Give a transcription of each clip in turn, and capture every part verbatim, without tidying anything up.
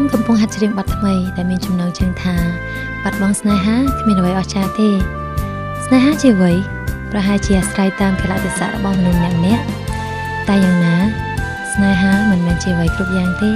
ខ្ញុំកំពុងហាត់ច្រៀងបទថ្មីដែលមានចំណងជើងថាបាត់បង់ស្នេហាគ្មានអ្វីអស្ចារ្យទេស្នេហាជាអ្វីប្រហែលជាអាស្រ័យតាមកលៈទេសៈរបស់មនុស្សម្នាក់ៗតែយ៉ាងណាស្នេហាមិនមែនជាអ្វីគ្រប់យ៉ាងទេ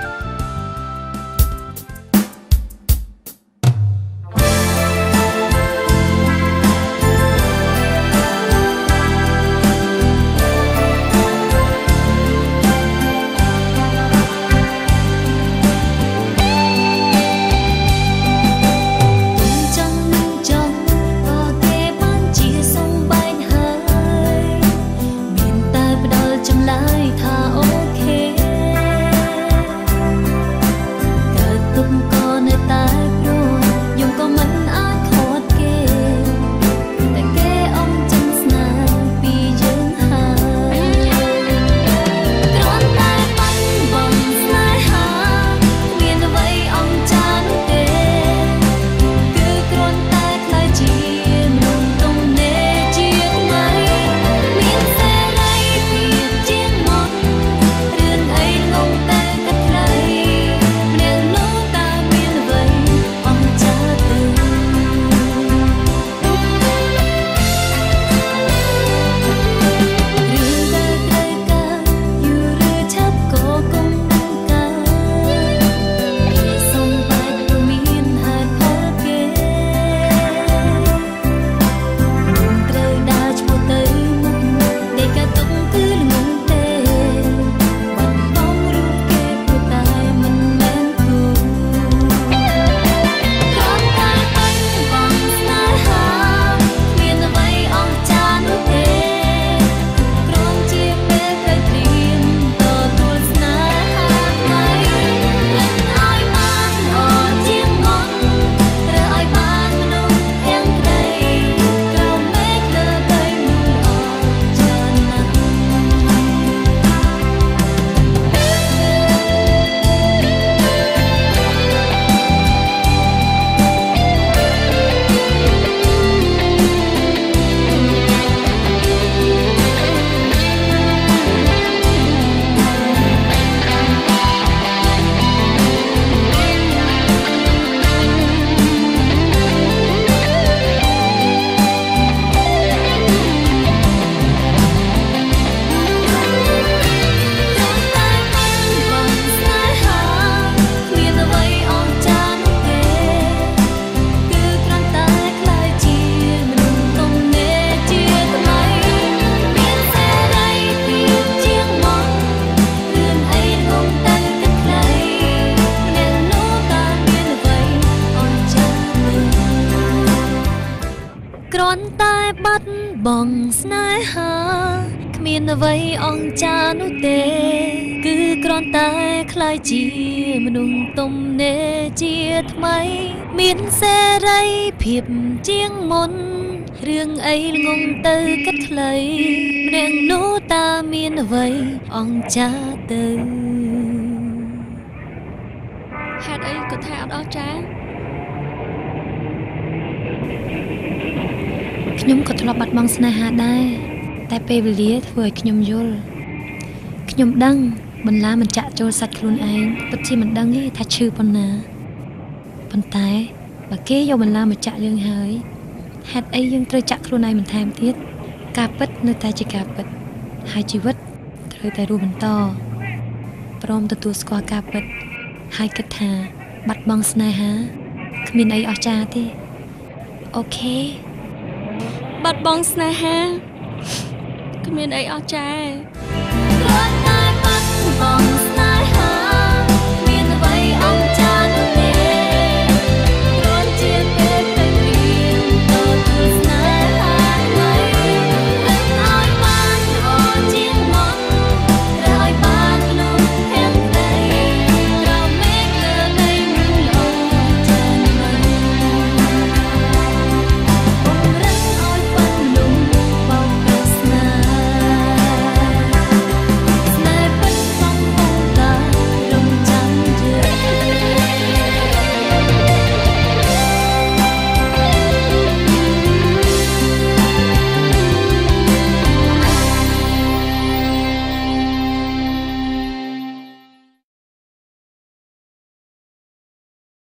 គ្រាន់តែបាត់បង់ស្នេហាគ្មានអ្វីអង្ចារនោះទេគឺគ្រាន់តែខ្លាយជាមនុស្សទំនេរជាថ្មីមានសេរីភាពជាងមុនរឿងអីល្ងងទៅកាត់ខ្លីម្នាក់នោះតាមានអ្វីអង្ចារទៅហេតុអីក៏ថាអត់អស្ចារ្យខ្ញុំក៏ធ្លាប់បាត់បង់ស្នេហាដែរតែពេលវេលាធ្វើឲ្យខ្ញុំយល់ខ្ញុំដឹងបន្លាមិនចាក់ចូលសាច់ខ្លួនឯងពិតជាមិនដឹងទេថាឈឺប៉ុណ្ណាប៉ុន្តែបើគេយកបន្លាមកចាក់យើងហើយហេតុអីយើងត្រូវចាក់ខ្លួនឯងបន្ថែមទៀតការពិតនៅតែជាការពិតហើយជីវិតត្រូវតែរស់បន្តព្រមទទួលស្គាល់ការពិតហើយគិតថាបាត់បង់ស្នេហាគ្មានអីអស្ចារ្យទេអូខេបាត់បង់ស្នេហាគ្មានអីអស្ចារ្យគ្រាន់តែបាត់បង់